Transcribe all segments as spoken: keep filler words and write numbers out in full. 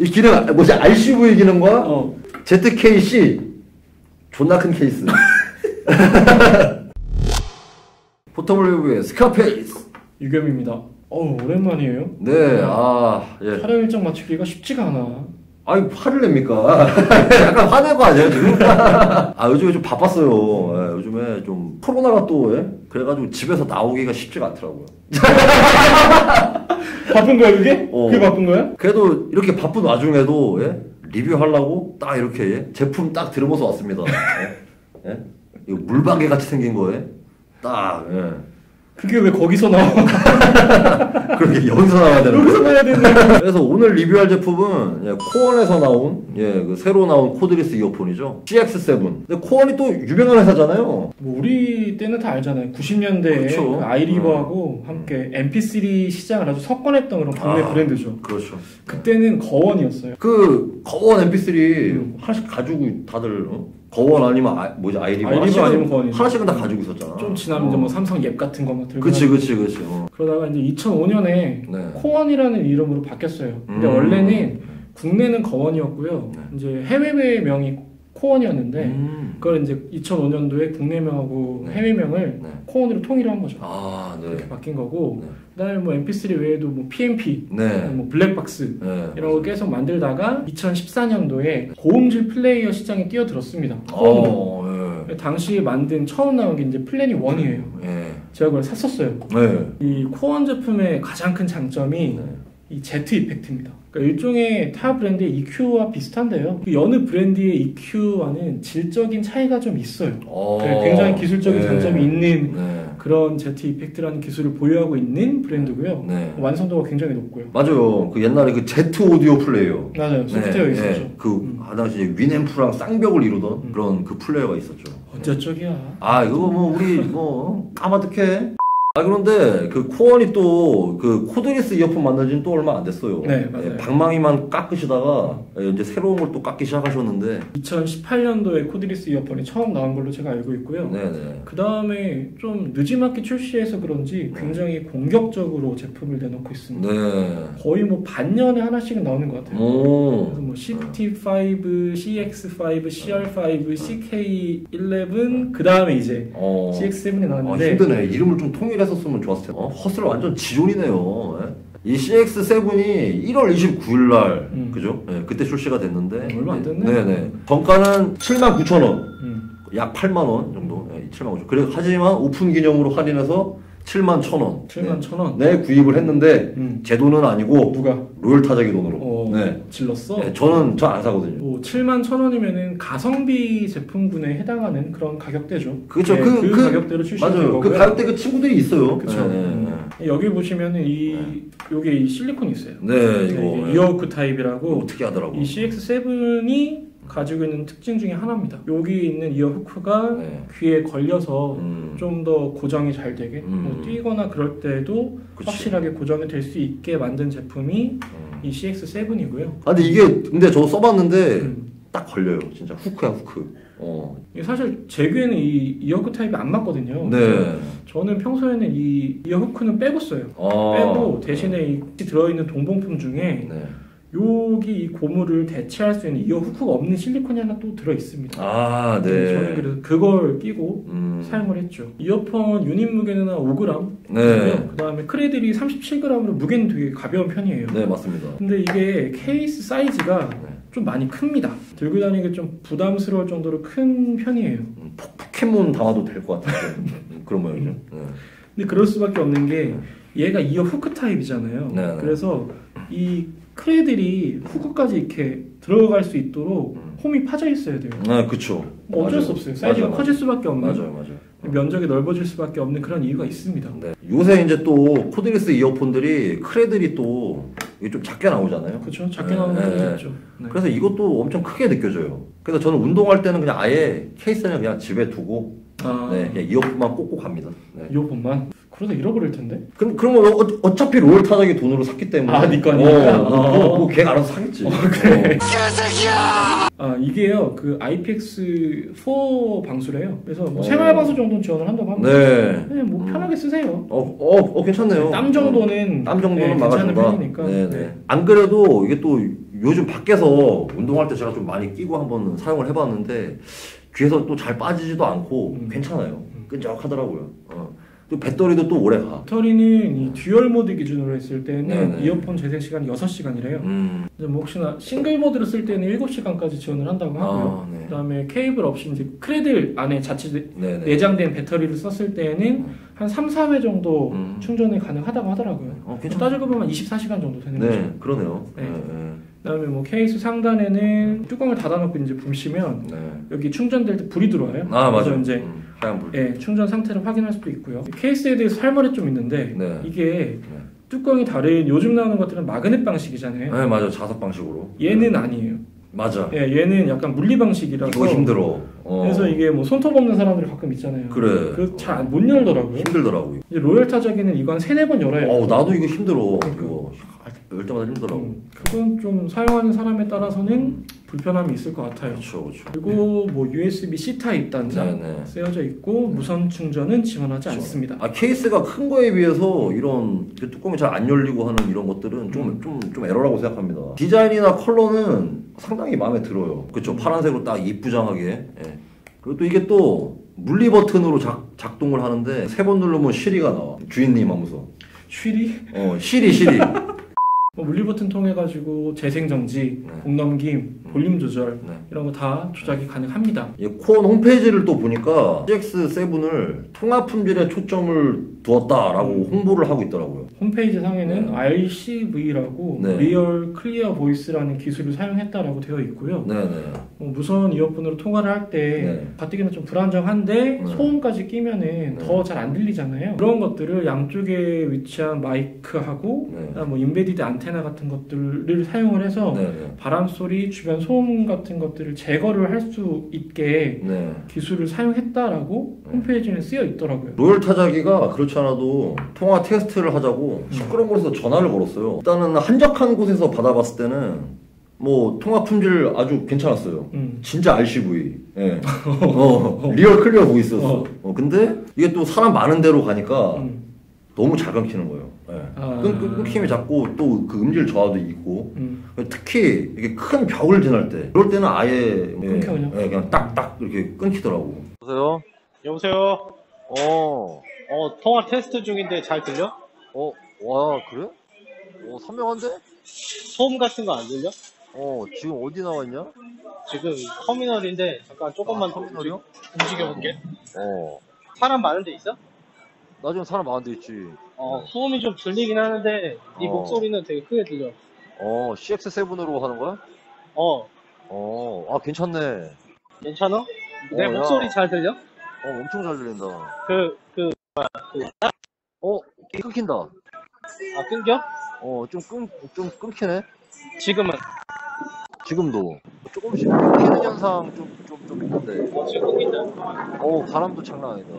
이 기능 뭐지? 알씨브이 기능과 어. 제트케이씨 존나 큰 케이스. 포터블리브의 스카페이스 유겸입니다. 어우 오랜만이에요. 네, 아 예. 촬영 일정 맞추기가 쉽지가 않아. 아니 화를 냅니까? 약간 화낸 거 아니에요 지금? 아 요즘에 좀 바빴어요. 예, 요즘에 좀 코로나가 또 예? 그래가지고 집에서 나오기가 쉽지가 않더라고요. 바쁜 거야 그게? 어. 그게 바쁜 거야? 그래도 이렇게 바쁜 와중에도 예? 리뷰하려고 딱 이렇게 예? 제품 딱 들으면서 왔습니다. 예? 예? 이거 물방개 같이 생긴 거에 딱 예. 그게 왜 거기서 나와? 그렇게 여기서 나와야 되는 여기서 나와야 되는데. 그래서 오늘 리뷰할 제품은 예, 코언에서 나온 예, 그 새로 나온 코드리스 이어폰이죠. 씨엑스 세븐. 근데 코언이 또 유명한 회사잖아요. 뭐 우리 때는 다 알잖아요. 구십 년대에 그렇죠. 그 아이리버하고 음. 함께 엠피쓰리 시장을 아주 석권했던 그런 국내 아, 브랜드죠. 그렇죠. 그때는 거원이었어요. 그 거원 엠피쓰리 음. 하나씩 가지고 다들 어? 거원 아니면 아, 뭐지 아이리버 아이리버 하나씩은, 아니면 거원이죠. 하나씩은 다 가지고 있었잖아. 좀 지나면 이제 뭐 삼성 앱 같은 거막 들고. 그치 그치 그치. 어. 그러다가 이제 이천오 년에 네. 코원이라는 이름으로 바뀌었어요. 근데 음. 원래는 국내는 거원이었고요. 네. 이제 해외명이 코원이었는데 음. 그걸 이제 이천오 년도에 국내명하고 네. 해외명을 네. 코원으로 통일한 거죠. 아 네. 그렇게 바뀐 거고 네. 그다음에 뭐 엠피쓰리 외에도 뭐 피엠피, 네. 뭐 블랙박스 네. 이런 거 계속 만들다가 이천십사 년도에 고음질 플레이어 시장에 뛰어들었습니다. 코원으로. 어, 예. 당시 만든 처음 나온 게 이제 플래닛 원이에요. 예. 제가 그걸 샀었어요. 네. 이 코원 제품의 가장 큰 장점이 네. 이 제트 이펙트입니다. 그러니까 일종의 타 브랜드의 이큐와 비슷한데요. 그 여느 브랜드의 이큐와는 질적인 차이가 좀 있어요. 어. 그러니까 굉장히 기술적인 네. 장점이 있는 네. 그런 제트 이펙트라는 기술을 보유하고 있는 브랜드고요. 네. 완성도가 굉장히 높고요. 맞아요. 그 옛날에 그 제트 오디오 플레이어. 맞아요. 소프트웨어 네, 있었죠. 네. 그 음. 당시 윈앰프랑 쌍벽을 이루던 음. 그런 그 플레이어가 있었죠. 언제 쪽이야? 아 이거 뭐 우리 뭐 까마득해. 아 그런데 그 코언이 또 그 코드리스 이어폰 만든 지는 또 얼마 안 됐어요. 네, 맞아요. 예, 방망이만 깎으시다가 예, 이제 새로운 걸 또 깎기 시작하셨는데. 이천십팔 년도에 코드리스 이어폰이 처음 나온 걸로 제가 알고 있고요. 네네. 그 다음에 좀 늦지막히 출시해서 그런지 굉장히 공격적으로 제품을 내놓고 있습니다. 네. 거의 뭐 반년에 하나씩은 나오는 것 같아요. 오. 그래서 뭐 씨티 오, 씨엑스 오, 씨알 오, 씨케이 십일, 그 다음에 이제 어. 씨엑스 세븐이 아, 나왔는데 힘드네. 이름을 좀 통일했었으면 좋았을 텐데. 어? 헛슬 완전 지존이네요. 예? 이 씨엑스 세븐이 일월 이십구일 날, 음. 그죠? 예, 그때 출시가 됐는데. 얼마 안 됐네. 네네. 정가는 칠만 구천 원. 음. 약 팔만 원 정도. 예, 칠만 구천 원. 그래, 하지만 오픈 기념으로 할인해서 칠만 천 원. 칠만 천 원. 네, 구입을 했는데, 음. 제 돈은 아니고, 누가? 로열 타자기 돈으로. 어, 네. 질렀어? 예, 저는, 저 안 사거든요. 뭐 칠만 천 원이면은 가성비 제품군에 해당하는 그런 가격대죠. 그쵸. 네, 그- 그, 그- 가격대로 출시된 맞아요. 거고요. 그 가격대 그 친구들이 있어요. 그쵸. 네, 네, 음. 여기 보시면은 이 요게 이 실리콘이 있어요. 네, 이거. 이게 이어호크 타입이라고 이거 어떻게 하더라고. 이 씨엑스 세븐이 가지고 있는 특징 중에 하나입니다. 여기 있는 이어후크가 네. 귀에 걸려서 음. 좀 더 고정이 잘 되게 음. 뭐 뛰거나 그럴 때도 그치. 확실하게 고정이 될 수 있게 만든 제품이 음. 이 씨엑스 세븐이고요. 아 근데 이게 근데 저 써봤는데 음. 딱 걸려요 진짜 후크야 후크. 어. 이게 사실 제 귀에는 이 이어후크 타입이 안 맞거든요. 네. 저는 평소에는 이 이어후크는 빼고 써요. 아. 빼고 대신에 이 들어있는 동봉품 중에 네. 여기 이 고무를 대체할 수 있는 이어 후크가 없는 실리콘이 하나 또 들어 있습니다. 아 네. 저는 그래서 그걸 끼고 음. 사용을 했죠. 이어폰 유닛 무게는 한 오 그램. 네. 그 다음에 크레들이 삼십칠 그램으로 무게는 되게 가벼운 편이에요. 네 맞습니다. 근데 이게 케이스 사이즈가 네. 좀 많이 큽니다. 들고 다니기 좀 부담스러울 정도로 큰 편이에요. 음, 포, 포켓몬 담아도 될 것 같아요. 음, 그런 모양이죠. 네. 근데 그럴 수밖에 없는 게 얘가 이어 후크 타입이잖아요. 네, 네. 그래서 이 크레들이 후크까지 이렇게 들어갈 수 있도록 음. 홈이 파져 있어야 돼요. 아 그쵸. 뭐 어쩔 맞아요. 수 없어요. 사이즈가 맞아요, 커질 수밖에 없는, 맞아요 맞아요. 면적이 넓어질 수밖에 없는 그런 이유가 있습니다. 네. 요새 이제 또 코드리스 이어폰들이 크레들이 또 이게 좀 작게 나오잖아요. 그렇죠. 작게 네, 나오는 네, 것도 네. 있죠. 네. 그래서 이것도 엄청 크게 느껴져요. 그래서 저는 운동할 때는 그냥 아예 케이스는 그냥 집에 두고 아, 네, 그냥 이어폰만 꽂고 갑니다. 네. 이어폰만 그러다 잃어버릴 텐데. 그럼 그러면 어, 어차피 로열 타작이 돈으로 샀기 때문에 아, 네 거니까. 어, 뭐, 어. 뭐 걔가 알아서 사겠지. 그래. 어. 아 이게요 그 아이피엑스 사 방수래요. 그래서 뭐 어. 생활 방수 정도는 지원을 한다고 합니다. 네. 네, 뭐 음. 편하게 쓰세요. 어, 어, 어 괜찮네요. 땀 정도는 땀 정도는 네, 막아준다. 괜찮은 편이니까. 네네. 네. 안 그래도 이게 또 요즘 밖에서 운동할 때 제가 좀 많이 끼고 한번 사용을 해봤는데 귀에서 또 잘 빠지지도 않고 음. 괜찮아요. 음. 끈적하더라고요. 어. 또 배터리도 또 오래 가. 배터리는 이 듀얼 모드 기준으로 했을 때는 네네. 이어폰 재생 시간이 여섯 시간이래요. 음. 뭐 혹시나 싱글 모드로 쓸 때는 일곱 시간까지 지원을 한다고 하고요. 아, 네. 그다음에 케이블 없이 이제 크레들 안에 자체 네네. 내장된 배터리를 썼을 때는 음. 한 삼, 사 회 정도 음. 충전이 가능하다고 하더라고요. 어, 따지고 보면 이십사 시간 정도 되는 네, 거죠. 그러네요. 네. 네. 그다음에 뭐 케이스 상단에는 뚜껑을 닫아놓고 이제 보시면 네. 여기 충전될 때 불이 들어와요. 아 맞아. 이제 음, 하얀 불. 예, 충전 상태를 확인할 수도 있고요. 케이스에 대해서 할 말이 좀 있는데 네. 이게 네. 뚜껑이 다른 요즘 나오는 것들은 마그넷 방식이잖아요. 네 맞아, 자석 방식으로. 얘는 아니에요. 맞아. 예, 얘는 약간 물리 방식이라서 이거 힘들어. 어. 그래서 이게 뭐 손톱 없는 사람들이 가끔 있잖아요. 그래. 그 잘 못 열더라고요. 힘들더라고요. 이제 로열 타자기는 이거 한 세네 번 열어야 돼요. 어, 나도 이거 힘들어. 그러니까. 이거 열 때마다 힘들더라고. 음, 그건 좀 사용하는 사람에 따라서는 불편함이 있을 것 같아요. 그렇죠, 그렇죠. 그리고 뭐 유에스비 C 타입 단자 네네. 쓰여져 있고 네. 무선 충전은 지원하지 그렇죠. 않습니다. 아 케이스가 큰 거에 비해서 이런 뚜껑이 잘 안 열리고 하는 이런 것들은 좀 좀 좀 에러라고 생각합니다. 디자인이나 컬러는 상당히 마음에 들어요. 그렇죠. 파란색으로 딱 이쁘장하게. 예. 그리고 또 이게 또 물리 버튼으로 작, 작동을 하는데 세 번 누르면 시리가 나와. 주인님 하면서. 쉬리? 어, 시리 시리. 뭐 물리 버튼 통해 가지고 재생 정지, 네. 공 넘김, 볼륨 조절 네. 이런 거 다 조작이 가능합니다. 예, 콘 홈페이지를 또 보니까 씨엑스 세븐을 통합 품질에 초점을 두었다라고 음. 홍보를 하고 있더라고요. 홈페이지 상에는 네. 알씨브이라고 네. 리얼 클리어 보이스라는 기술을 사용했다라고 되어 있고요. 네, 네. 뭐 무선 이어폰으로 통화를 할 때 네. 가뜩이나 좀 불안정한데 네. 소음까지 끼면은 네. 더 잘 안 들리잖아요. 그런 것들을 양쪽에 위치한 마이크하고 네. 뭐 인베디드 안테나 같은 것들을 사용을 해서 네, 네. 바람 소리, 주변 소음 같은 것들을 제거를 할 수 있게 네. 기술을 사용했다라고 네. 홈페이지에 쓰여 있더라고요. 로열 타자기가 그렇지 않아도 통화 테스트를 하자고 시끄러운 곳에서 전화를 걸었어요. 일단은 한적한 곳에서 받아봤을 때는 뭐 통화 품질 아주 괜찮았어요. 음. 진짜 알씨브이. 예. 어, 리얼 클리어 보이스였어. 어. 어, 근데 이게 또 사람 많은 데로 가니까 음. 너무 잘 끊기는 거예요. 예. 아. 끊, 끊, 끊김이 자꾸 또 그 음질 저하도 있고 음. 특히 이게 큰 벽을 지날 때 그럴 때는 아예 예, 그냥? 예, 그냥 딱딱 이렇게 끊기더라고. 여보세요? 여보세요? 어. 어, 통화 테스트 중인데 잘 들려? 어, 와, 그래? 어, 선명한데? 소음 같은 거 안 들려? 어, 지금 어디 나와 있냐? 지금 터미널인데 잠깐 조금만 아, 터미널이요? 움직여 볼게. 어. 사람 많은 데 있어? 나 지금 사람 많은 데 있지. 어, 소음이 좀 들리긴 하는데 네 어. 목소리는 되게 크게 들려. 어, 씨엑스 세븐으로 하는 거야? 어. 어, 아, 괜찮네. 괜찮아? 내 어, 목소리 야. 잘 들려? 어, 엄청 잘 들린다. 그, 그, 그, 어, 끊긴다. 아, 끊겨? 어, 좀 끊, 좀 끊기네? 지금은? 지금도. 조금씩 끊기는 현상 좀, 좀, 좀 있는데. 어, 지금 끊긴다. 어, 바람도 장난 아니다.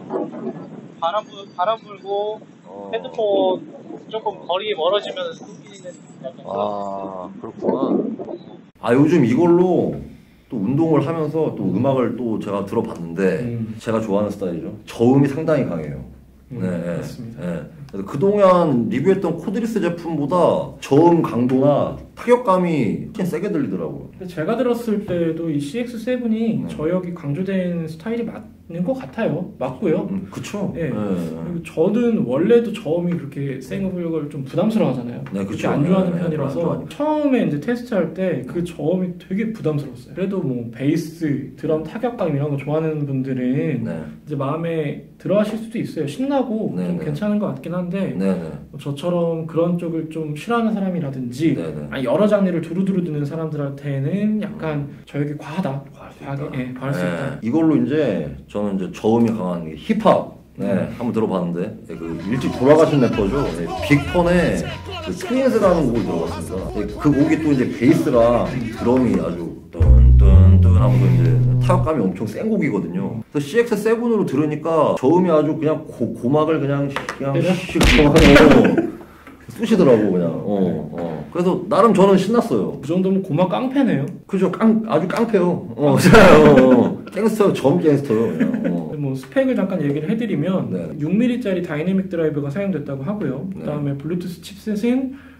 바람, 불, 바람 불고, 어. 핸드폰 조금 거리 멀어지면 끊기는 약간. 아, 그렇구나. 아, 요즘 이걸로 또 운동을 하면서 또 음악을 또 제가 들어봤는데 음. 제가 좋아하는 스타일이죠. 저음이 상당히 강해요. 음, 네, 맞습니다. 네. 그래서 그동안 리뷰했던 코드리스 제품보다 저음 강도나 타격감이 훨씬 세게 들리더라고요. 제가 들었을 때도 이 씨엑스 세븐이 네. 저역이 강조된 스타일이 맞는 것 같아요. 맞고요. 음, 그쵸. 네. 네. 그리고 저는 원래도 저음이 그렇게 센 음역을 좀 부담스러워 하잖아요. 네, 그렇게 안 좋아하는 네, 편이라서 네, 처음에 이제 테스트할 때 그 저음이 되게 부담스러웠어요. 그래도 뭐 베이스, 드럼 타격감 이런 거 좋아하는 분들은 네. 이제 마음에 들어 하실 수도 있어요. 신나고 네, 좀 네. 괜찮은 것 같긴 한데 네, 네. 뭐 저처럼 그런 쪽을 좀 싫어하는 사람이라든지 네, 네. 아니 여러 장르를 두루두루 듣는 사람들한테는 약간 음. 저역이 과하다. 과하게 예, 과할 수 네. 있다. 이걸로 이제 저는 이제 저음이 강한 게 힙합 네, 음. 한번 들어봤는데 네, 그 일찍 돌아가신 래퍼죠. 네, 빅펀의 그 트윈스라는 곡을 들어봤습니다. 네, 그 곡이 또 이제 베이스랑 드럼이 아주 뚠뚠뚠 하면서 이제 타격감이 엄청 센 곡이거든요. 그래서 씨엑스 세븐으로 들으니까 저음이 아주 그냥 고, 고막을 그냥 그냥 씩 쑤시더라고 그냥. 어, 어. 그래서 나름 저는 신났어요. 그 정도면 고막 깡패네요. 그죠, 깡 아주 깡패요. 어, 어, 갱스터, 점 갱스터요. 그냥. 어. 뭐 스펙을 잠깐 얘기를 해드리면 네. 육 밀리미터짜리 다이내믹 드라이브가 사용됐다고 하고요. 네. 그다음에 블루투스 칩셋은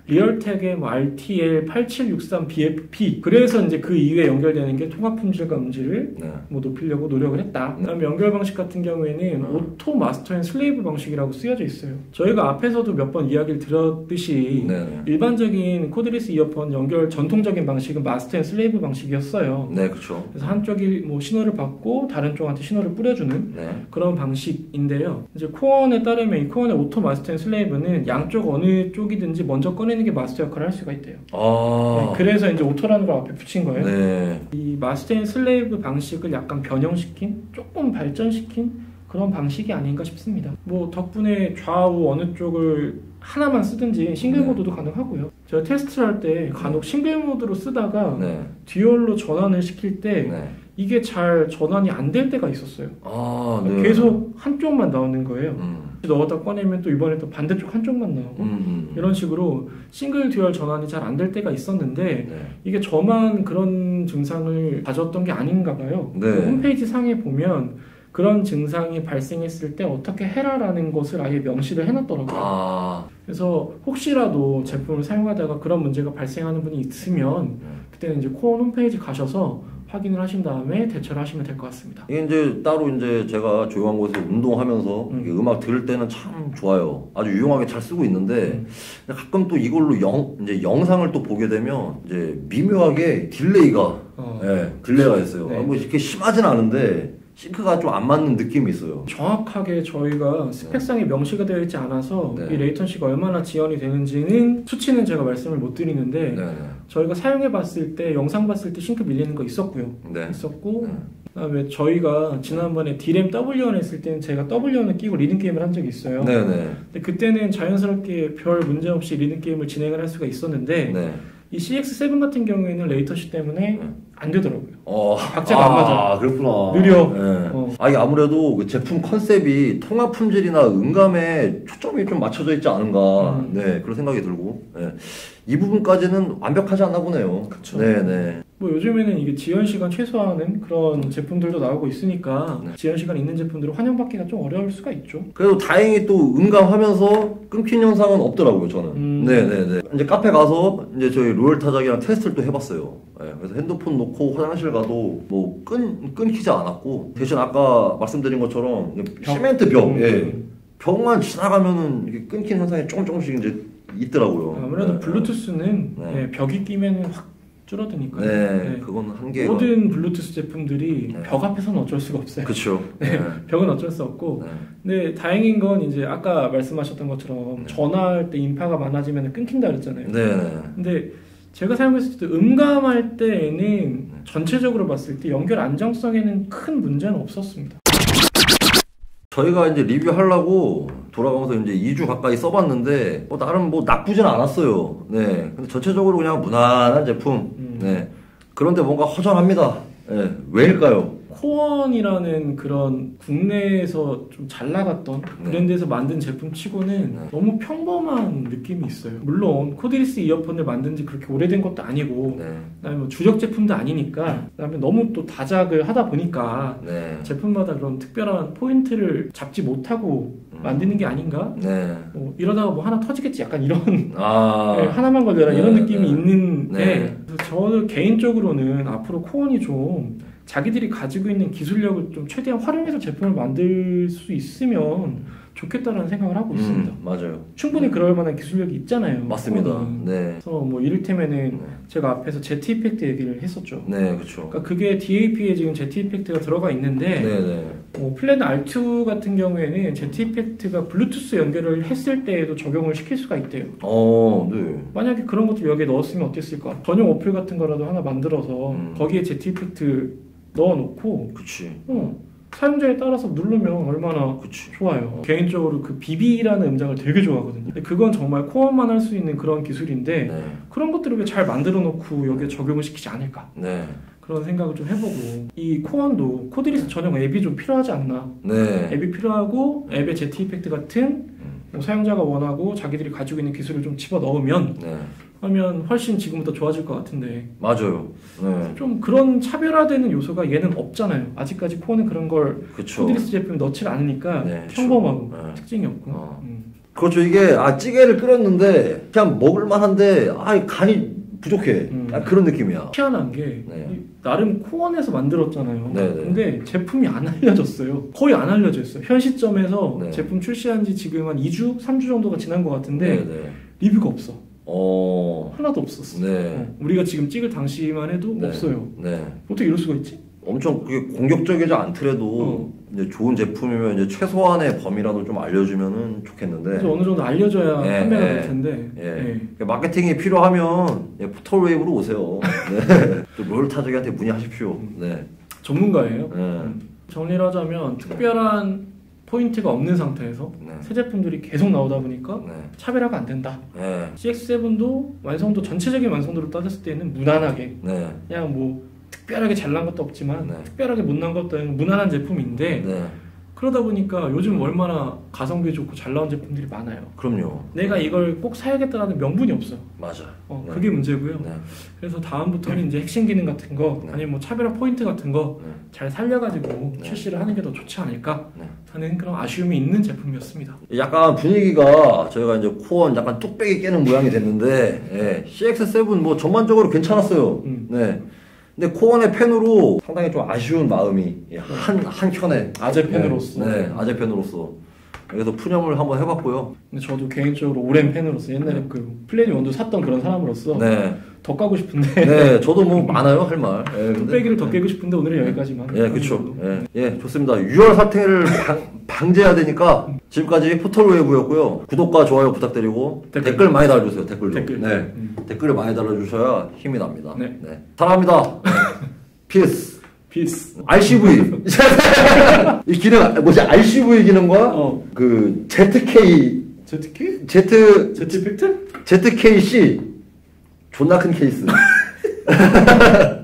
리얼텍의 뭐 알티엘 팔칠육삼 비에프피 그래서 이제 그 이후에 연결되는 게 통합 품질과 음질을 네. 뭐 높이려고 노력을 했다. 네. 그다음에 연결 방식 같은 경우에는 음. 오토 마스터 앤 슬레이브 방식이라고 쓰여져 있어요. 저희가 앞에서도 몇 번 이야기를 들었듯이 네. 일반적인 코드리스 이어폰 연결 전통적인 방식은 마스터 앤 슬레이브 방식이었어요. 네, 그렇죠. 그래서 한쪽이 뭐 신호를 받고 다른 쪽한테 신호를 뿌려주는 네. 그런 방식인데요. 이제 코언에 따르면 이 코언의 오토 마스터 앤 슬레이브는 양쪽 어느 쪽이든지 먼저 꺼내는 게 마스터 역할을 할 수가 있대요. 아~ 네, 그래서 이제 오토라는 걸 앞에 붙인 거예요. 네. 이 마스터 앤 슬레이브 방식을 약간 변형시킨, 조금 발전시킨 그런 방식이 아닌가 싶습니다. 뭐 덕분에 좌우 어느 쪽을 하나만 쓰든지 싱글 네. 모드도 가능하고요. 제가 테스트를 할 때 간혹 싱글 모드로 쓰다가 네. 듀얼로 전환을 시킬 때 네. 이게 잘 전환이 안 될 때가 있었어요. 아, 네. 계속 한쪽만 나오는 거예요. 음. 넣었다 꺼내면 또 이번에 또 반대쪽 한쪽만 나오고 음. 이런 식으로 싱글 듀얼 전환이 잘 안 될 때가 있었는데 네. 이게 저만 그런 증상을 가졌던 게 아닌가 봐요. 네. 그 홈페이지 상에 보면 그런 증상이 발생했을 때 어떻게 해라라는 것을 아예 명시를 해놨더라고요. 아. 그래서 혹시라도 제품을 사용하다가 그런 문제가 발생하는 분이 있으면 그때는 이제 코언 홈페이지 가셔서 확인을 하신 다음에 대처를 하시면 될 것 같습니다. 이게 이제 따로 이제 제가 조용한 곳에서 운동하면서 음. 음악 들을 때는 참 좋아요. 아주 유용하게 잘 쓰고 있는데 음. 가끔 또 이걸로 영, 이제 영상을 또 보게 되면 이제 미묘하게 딜레이가 어. 네, 딜레이가 있어요. 네. 뭐 이렇게 심하진 않은데 싱크가 좀 안 맞는 느낌이 있어요. 정확하게 저희가 스펙상에 네. 명시가 되어 있지 않아서 네. 이 레이턴시가 얼마나 지연이 되는지는 수치는 제가 말씀을 못 드리는데 네. 저희가 사용해 봤을 때 영상 봤을 때 싱크 밀리는 거 있었고요. 네. 있었고 네. 그다음에 저희가 지난번에 디램 더블유 원 했을 때는 제가 더블유 원을 끼고 리듬 게임을 한 적이 있어요. 네. 근데 그때는 자연스럽게 별 문제 없이 리듬 게임을 진행을 할 수가 있었는데 네. 이 씨엑스 세븐 같은 경우에는 레이턴시 때문에 네. 안 되더라고요. 어, 박자가 아, 안 맞아. 그렇구나. 느려. 네. 어. 아니 아무래도 그 제품 컨셉이 통합 품질이나 음감에 초점이 좀 맞춰져 있지 않은가. 음. 네, 그런 생각이 들고. 네. 이 부분까지는 완벽하지 않나 보네요. 그렇죠. 네, 네. 뭐 요즘에는 이게 지연 시간 최소화하는 그런 제품들도 나오고 있으니까 네. 지연 시간 있는 제품들을 환영받기가 좀 어려울 수가 있죠. 그래도 다행히 또 음감하면서 끊긴 현상은 없더라고요, 저는. 음. 네, 네, 네. 이제 카페 가서 이제 저희 로열 타작이랑 테스트를 또 해봤어요. 네, 그래서 핸드폰 놓고 화장실 가도 뭐 끊, 끊기지 않았고 대신 아까 말씀드린 것처럼 벽. 시멘트 벽, 음. 예. 벽만 지나가면은 이게 끊긴 현상이 조금 조금씩 이제 있더라고요. 아무래도 네. 블루투스는 네. 네, 벽이 끼면 확 줄어드니까. 네, 네. 그건 한계가. 모든 블루투스 제품들이 네. 벽 앞에서는 어쩔 수가 없어요. 그렇죠. 네. 네. 벽은 어쩔 수 없고. 네. 근데 다행인 건 이제 아까 말씀하셨던 것처럼 네. 전화할 때 인파가 많아지면 끊긴다 그랬잖아요. 네. 근데 제가 사용했을 때 음감할 때에는 네. 전체적으로 봤을 때 연결 안정성에는 큰 문제는 없었습니다. 저희가 이제 리뷰하려고 돌아가면서 이제 이 주 가까이 써봤는데 뭐 나름 뭐 나쁘진 않았어요. 네. 근데 전체적으로 그냥 무난한 제품. 음. 네. 그런데 뭔가 허전합니다. 네. 왜일까요? 코언이라는 그런 국내에서 좀 잘 나갔던 네. 브랜드에서 만든 제품 치고는 네. 너무 평범한 느낌이 있어요. 물론 코드리스 이어폰을 만든 지 그렇게 오래된 것도 아니고 네. 그다음에 뭐 주력 제품도 아니니까 그다음에 너무 또 다작을 하다 보니까 네. 제품마다 그런 특별한 포인트를 잡지 못하고 음. 만드는 게 아닌가? 네. 뭐 이러다가 뭐 하나 터지겠지 약간 이런 아. 네, 하나만 걸려라 네. 이런 느낌이 네. 있는데 네. 저는 개인적으로는 앞으로 코언이 좀 자기들이 가지고 있는 기술력을 좀 최대한 활용해서 제품을 만들 수 있으면 좋겠다라는 생각을 하고 있습니다. 음, 맞아요. 충분히 그럴 만한 기술력이 있잖아요. 맞습니다. 네. 그래서 뭐 이를테면은 네. 제가 앞에서 제트 이펙트 얘기를 했었죠. 네, 그렇죠. 그러니까 그게 디에이피에 지금 제트 이펙트가 들어가 있는데, 네, 네. 뭐 플랜 알 투 같은 경우에는 제트 이펙트가 블루투스 연결을 했을 때에도 적용을 시킬 수가 있대요. 어, 네. 만약에 그런 것들 여기에 넣었으면 어땠을까? 전용 어플 같은 거라도 하나 만들어서 음. 거기에 제트 이펙트 넣어놓고, 그치. 어, 사용자에 따라서 누르면 얼마나 그치. 좋아요. 어. 개인적으로 그 비비라는 음장을 되게 좋아하거든요. 근데 그건 정말 코어만 할 수 있는 그런 기술인데 네. 그런 것들을 왜 잘 만들어 놓고 여기에 적용을 시키지 않을까? 네. 그런 생각을 좀 해보고 이 코언도 코드리스 전용 앱이 좀 필요하지 않나? 네. 앱이 필요하고 앱에 제트 이펙트 같은 뭐 사용자가 원하고 자기들이 가지고 있는 기술을 좀 집어넣으면 네. 하면 훨씬 지금보다 좋아질 것 같은데 맞아요. 네. 좀 그런 차별화되는 요소가 얘는 없잖아요. 아직까지 코어는 그런 걸 그쵸. 코드리스 제품에 넣지 않으니까 네, 평범하고 네. 특징이 없고 어. 음. 그렇죠. 이게 아 찌개를 끓였는데 그냥 먹을만한데 아 간이 부족해. 음. 아, 그런 느낌이야. 희한한 게 네. 나름 코원에서 만들었잖아요. 네네. 근데 제품이 안 알려졌어요. 거의 안 알려져 있어요. 현 시점에서 네. 제품 출시한 지 지금 한 이 주, 삼 주 정도가 지난 것 같은데 네네. 리뷰가 없어. 어... 하나도 없었어. 네. 어, 우리가 지금 찍을 당시만 해도 네. 없어요. 네. 어떻게 이럴 수가 있지? 엄청 그게 공격적이지 않더라도 어. 이제 좋은 제품이면 이제 최소한의 범위라도 좀 알려주면은 좋겠는데. 그래서 어느 정도 알려줘야 네, 판매가 될 텐데. 예. 네. 네. 마케팅이 필요하면 예, 포털웨이브로 오세요. 네. 또 롤 타적이한테 문의하십시오. 네. 전문가예요. 네. 음. 정리를 하자면 특별한 포인트가 없는 상태에서 네. 새 제품들이 계속 나오다 보니까 네. 차별화가 안 된다. 네. 씨엑스 세븐도 완성도 전체적인 완성도를 따졌을 때는 무난하게 네. 그냥 뭐 특별하게 잘난 것도 없지만 네. 특별하게 못난 것도 아니고 무난한 제품인데 네. 그러다 보니까 요즘 얼마나 가성비 좋고 잘 나온 제품들이 많아요. 그럼요. 내가 이걸 꼭 사야겠다라는 명분이 없어. 맞아. 어, 네. 그게 문제고요. 네. 그래서 다음부터는 이제 핵심 기능 같은 거 네. 아니면 뭐 차별화 포인트 같은 거 잘 네. 살려가지고 네. 출시를 하는 게 더 좋지 않을까 네. 하는 그런 아쉬움이 있는 제품이었습니다. 약간 분위기가 저희가 이제 코어 약간 뚝배기 깨는 모양이 됐는데 예, 씨엑스 세븐 뭐 전반적으로 괜찮았어요. 음. 네. 근데 코어의 팬으로 상당히 좀 아쉬운 마음이 한, 한켠에 아재 팬으로서 네, 네 아재 팬으로서 그래서 푸념을 한번 해봤고요. 근데 저도 개인적으로 오랜 팬으로서 옛날에 네. 그 플래닛 원도 샀던 그런 사람으로서 네. 더 까고 싶은데 네 저도 뭐 많아요 할 말. 네, 뚝배기를 더 깨고 싶은데 오늘은 여기까지만. 예, 그렇죠. 예, 예, 좋습니다. 유혈 사태를 방, 방지해야 되니까 지금까지 포털웨이브였고요. 구독과 좋아요 부탁드리고 댓글, 댓글 많이 달아주세요. 댓글도. 댓글. 네, 음. 댓글을 많이 달아주셔야 힘이 납니다. 네, 네. 사랑합니다. 피스. 피스. 알씨브이. 이 기능 뭐지? 알씨브이 기능과 어. 그 제트케이. 제트케이? 제트. 제트팩트? 제트케이씨. 존나 큰 케이스.